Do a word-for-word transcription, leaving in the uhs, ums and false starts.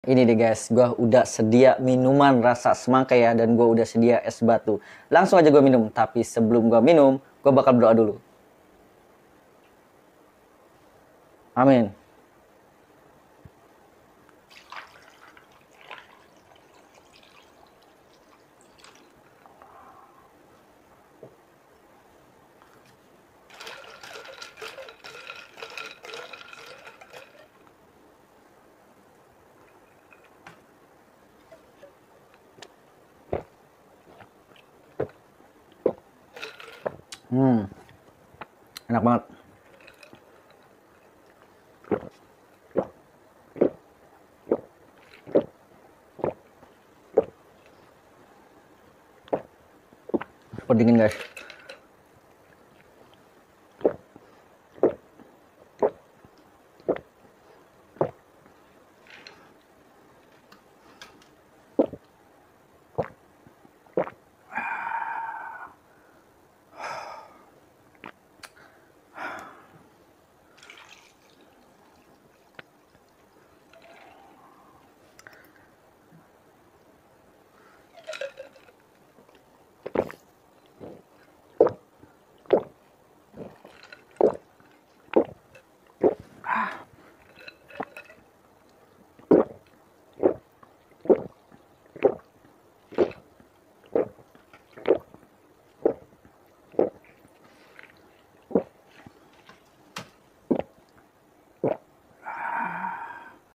Ini deh guys, gue udah sedia minuman rasa semangka ya, dan gue udah sedia es batu. Langsung aja gue minum, tapi sebelum gue minum, gue bakal berdoa dulu. Amin. Hmm, enak banget. Super dingin guys.